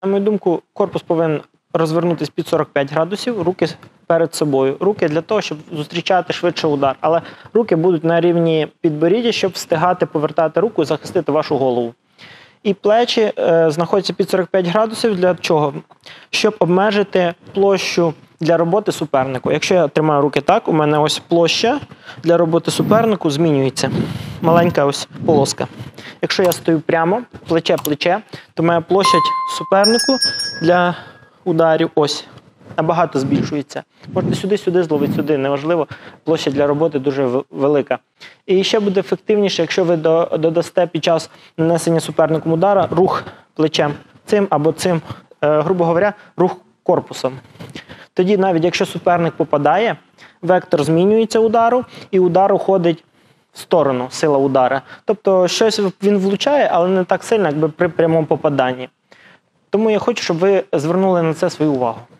На мою думку, корпус повинен розвернутися під 45 градусів, руки перед собою. Руки для того, щоб зустрічати швидше удар. Але руки будуть на рівні підборіддя, щоб встигати повертати руку і захистити вашу голову. І плечі знаходяться під 45 градусів для чого? Щоб обмежити площу для роботи супернику. Якщо я тримаю руки так, у мене ось площа для роботи супернику змінюється. Маленька ось полоска. Якщо я стою прямо, плече-плече, то моя площа супернику для ударів ось набагато збільшується. Можете сюди зловити, сюди, неважливо, площа для роботи дуже велика. І ще буде ефективніше, якщо ви додасте під час нанесення суперником удара рух плечем цим або цим, грубо говоря, рух корпусом. Тоді навіть якщо суперник попадає, вектор змінюється удару, і удар уходить в сторону, сила удара. Тобто щось він влучає, але не так сильно, якби при прямому попаданні. Тому я хочу, щоб ви звернули на це свою увагу.